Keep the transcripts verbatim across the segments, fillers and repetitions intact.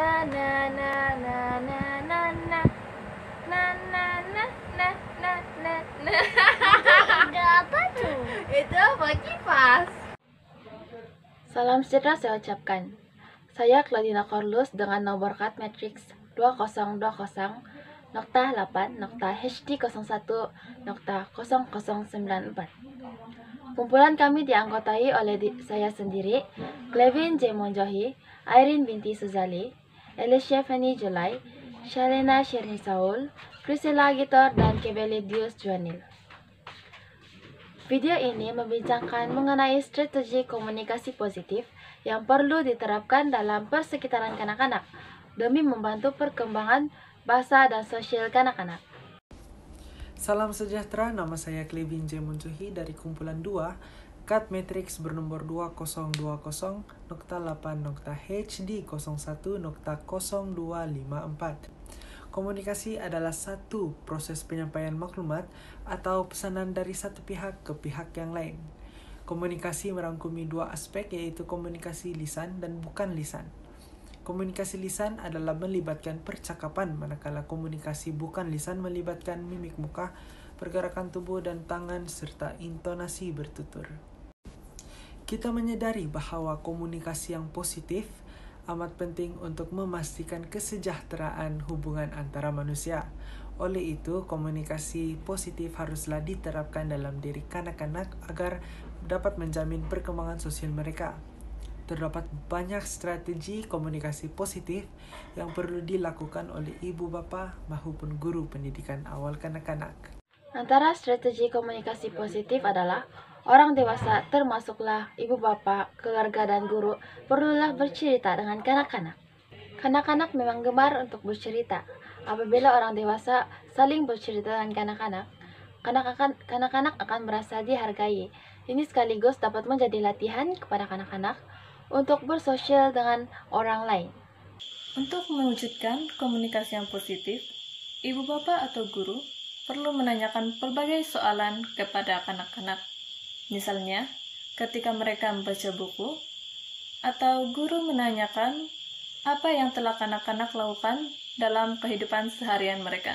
na na na na na na na na na na na na na na. Itu apa tuh? Itu apa, kipas? Salam sejahtera saya ucapkan. Saya Claudina Corlus dengan nomor card matrix dua nol dua nol nokta delapan nokta H D nol satu nokta nol nol sembilan empat. Kumpulan kami dianggotai oleh di, saya sendiri, Clevin J. Monjohi, Irene binti Suzali, Alicia Fanny Julai, Shalina Sherni Saul, Priscilla Gitor, dan Kebelidius Juanil. Video ini membincangkan mengenai strategi komunikasi positif yang perlu diterapkan dalam persekitaran kanak-kanak demi membantu perkembangan bahasa dan sosial kanak-kanak. Salam sejahtera, nama saya Clevin J. Monjohi dari kumpulan dua, card matrix bernomor dua nol dua nol nokta delapan nokta H D nol satu nokta nol dua lima empat. Komunikasi adalah satu proses penyampaian maklumat atau pesanan dari satu pihak ke pihak yang lain. Komunikasi merangkumi dua aspek, yaitu komunikasi lisan dan bukan lisan. Komunikasi lisan adalah melibatkan percakapan, manakala komunikasi bukan lisan melibatkan mimik muka, pergerakan tubuh dan tangan, serta intonasi bertutur. Kita menyadari bahwa komunikasi yang positif amat penting untuk memastikan kesejahteraan hubungan antara manusia. Oleh itu, komunikasi positif haruslah diterapkan dalam diri kanak-kanak agar dapat menjamin perkembangan sosial mereka. Terdapat banyak strategi komunikasi positif yang perlu dilakukan oleh ibu bapa maupun guru pendidikan awal kanak-kanak. Antara strategi komunikasi positif adalah orang dewasa, termasuklah ibu bapa, keluarga, dan guru, perlulah bercerita dengan kanak-kanak. Kanak-kanak memang gemar untuk bercerita. Apabila orang dewasa saling bercerita dengan kanak-kanak, kanak-kanak akan merasa dihargai. Ini sekaligus dapat menjadi latihan kepada kanak-kanak untuk bersosial dengan orang lain. Untuk mewujudkan komunikasi yang positif, ibu bapa atau guru perlu menanyakan berbagai soalan kepada kanak-kanak. Misalnya, ketika mereka membaca buku, atau guru menanyakan apa yang telah kanak-kanak lakukan dalam kehidupan seharian mereka.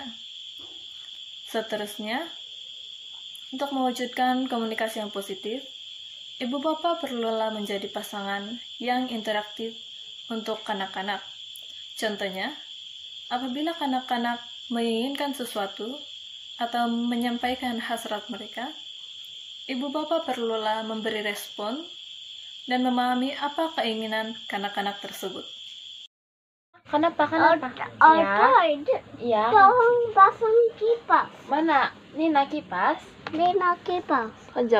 Seterusnya, untuk mewujudkan komunikasi yang positif, ibu bapa perlulah menjadi pasangan yang interaktif untuk kanak-kanak. Contohnya, apabila kanak-kanak menginginkan sesuatu atau menyampaikan hasrat mereka, ibu bapa perlulah memberi respon dan memahami apa keinginan kanak-kanak tersebut. Kenapa? Kenapa? Oh, Ya. itu Iya. tolong pasang kipas. Mana? Nina kipas. Lena kipas. Kejap.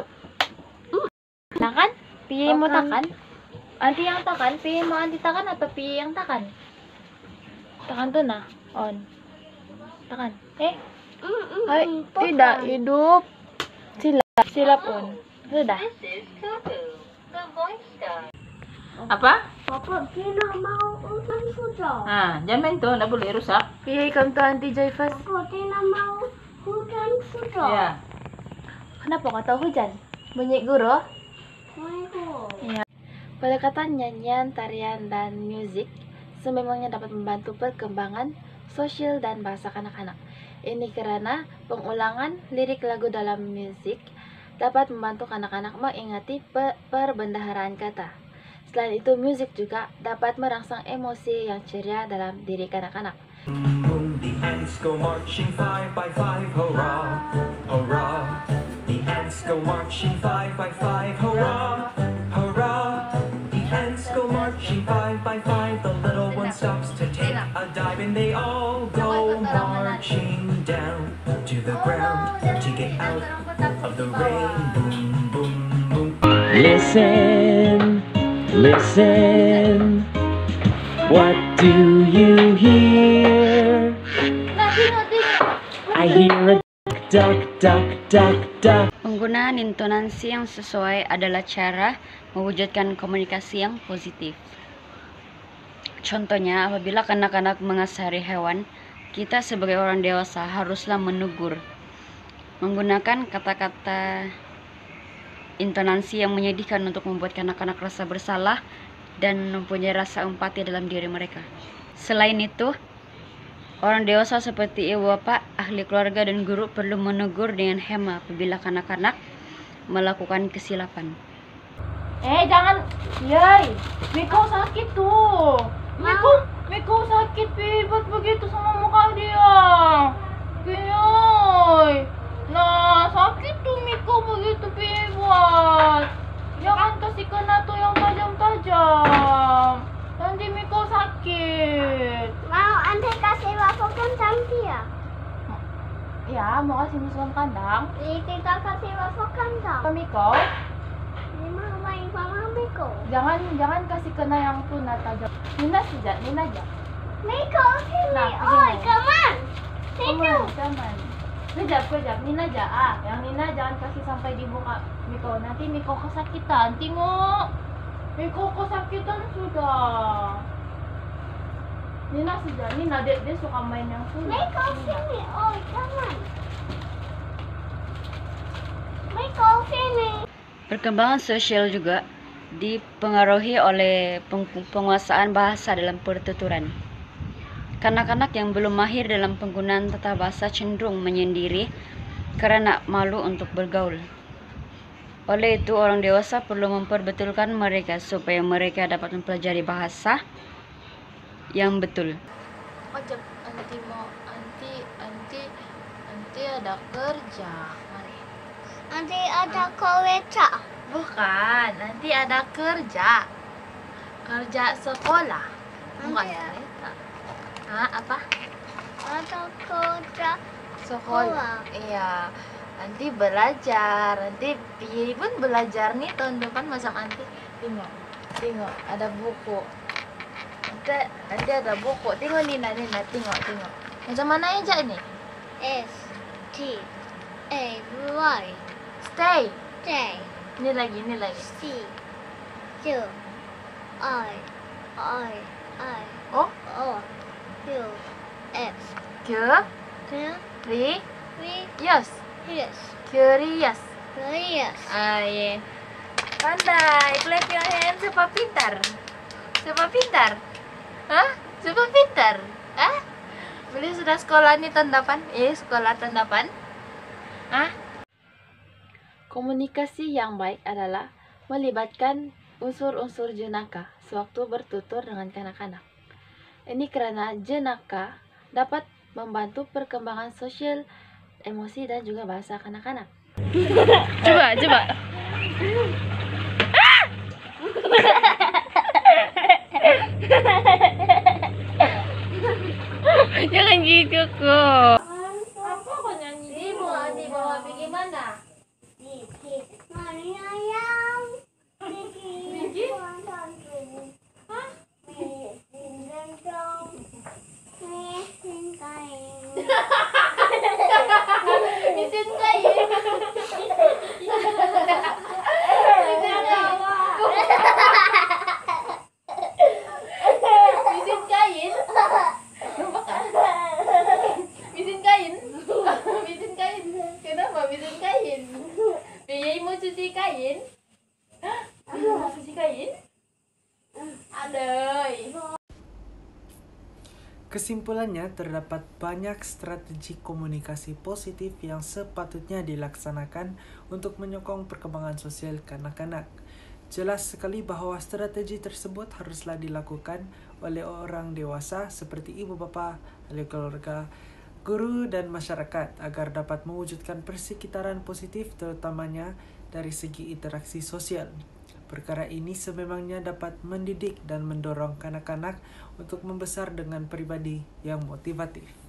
Nah kan? Pi mau Takan. takan? Anti yang takan? Pi mau anti takan atau pi yang takan? Takan tuh nah. On. Takan. Eh? Hai. Tidak. Hidup. Silap. Silap on. Sudah. Apa? Papa, Tina mau ulang sudah. Nah, jangan itu, nggak boleh rusak. Pi ikon to anti Joy first. Papa, Tina mau hujan sudah. Ya. Kenapa nggak tahu hujan? Bunyi guru. Mau. Pendekatan nyanyian, tarian, dan musik sememangnya dapat membantu perkembangan sosial dan bahasa kanak-kanak. Ini karena pengulangan lirik lagu dalam musik dapat membantu kanak-kanak mengingati pe perbendaharaan kata. Selain itu, musik juga dapat merangsang emosi yang ceria dalam diri kanak-kanak. Boom, the ants go marching five by five, hurrah, hurrah. The ants go marching five by five, hurrah, hurrah. The ants go marching five by five. The little one stops to take a dive, and they all go marching down to the ground to get out of the rain. Boom, boom, boom. Listen, listen. What do you hear? I hear a duck, duck, duck, duck. Penggunaan intonasi yang sesuai adalah cara mewujudkan komunikasi yang positif. Contohnya, apabila kanak-kanak mengasihani hewan, kita sebagai orang dewasa haruslah menegur. Menggunakan kata-kata intonasi yang menyedihkan untuk membuat kanak-kanak rasa bersalah dan mempunyai rasa empati dalam diri mereka. Selain itu, orang dewasa seperti ibu bapak, ahli keluarga, dan guru perlu menegur dengan hema apabila kanak-kanak melakukan kesilapan. Eh, jangan. Yay, Miko sakit tuh. Miko, Miko sakit, Pibot begitu sama muka dia. Yay. Nah, sakit tuh Miko begitu, Pibot. Jangan kasih kena tuh yang tajam-tajam. Nanti Miko sakit. Mau ante kasih waffle kandang dia? Ya, mau kasih misuan kandang. Ini kita kasih waffle kandang. Ke Miko. Ini mau main sama Miko. Jangan jangan kasih kena yang tuna tajam. Nina saja, Nina aja. Miko sini. Nah, Oh, begini. come on. Situ. Jangan. Kejap, kejap. Nina aja. Ah, yang Nina jangan kasih sampai di muka Miko. Nanti Miko kesakitan. Tengok. Miko kesakitan sudah. Nina saja. Nina dia, dia suka main yang sulit. Miko sini. Oh, come on. Miko sini. Perkembangan sosial juga dipengaruhi oleh peng- penguasaan bahasa dalam pertuturan. Kanak-kanak yang belum mahir dalam penggunaan tata bahasa cenderung menyendiri karena malu untuk bergaul. Oleh itu, orang dewasa perlu memperbetulkan mereka supaya mereka dapat mempelajari bahasa yang betul. Kejap, anti mau anti anti anti ada kerja. Mari. Nanti ada kereta. Bukan, nanti ada kerja. Kerja sekolah. Bukan Nanti ada- kereta. Hah, apa? Ada kereta. Sekolah. Iya. Nanti belajar. Nanti Pi pun belajar nih tahun depan masak nanti. Tengok. Tengok, ada buku. Nanti, nanti ada buku. Tengok Nina, Nina, tengok, tengok. Macam mana aja ini? S T A Y Stay. J Ini lagi, ini lagi. C Q I I I Oh, O U X Q, Q ri, V yes. yes Curious. yes. Ah, iya. Pandai, clap your hands. Siapa pintar? Siapa pintar? Hah? Siapa pintar? Hah? Beli sudah sekolah nih tahun depan? Eh, sekolah tahun depan? Hah? Komunikasi yang baik adalah melibatkan unsur-unsur jenaka sewaktu bertutur dengan kanak-kanak. Ini karena jenaka dapat membantu perkembangan sosial, emosi, dan juga bahasa kanak-kanak. Coba, coba. Jangan gitu kok. Apa kok nyanyi di bawah? Di bawah bagaimana? Mari ayam. Bikin? Hah? Mesin kain. Mesin kain. Mesin kain. Mesin kain. Kenapa mesin kain? Biaya mau cuci kain? Mau cuci kain? Aduh. Kesimpulannya, terdapat banyak strategi komunikasi positif yang sepatutnya dilaksanakan untuk menyokong perkembangan sosial kanak-kanak. Jelas sekali bahwa strategi tersebut haruslah dilakukan oleh orang dewasa seperti ibu bapa, ahli keluarga, guru, dan masyarakat agar dapat mewujudkan persekitaran positif terutamanya dari segi interaksi sosial. Perkara ini sememangnya dapat mendidik dan mendorong kanak-kanak untuk membesar dengan pribadi yang motivatif.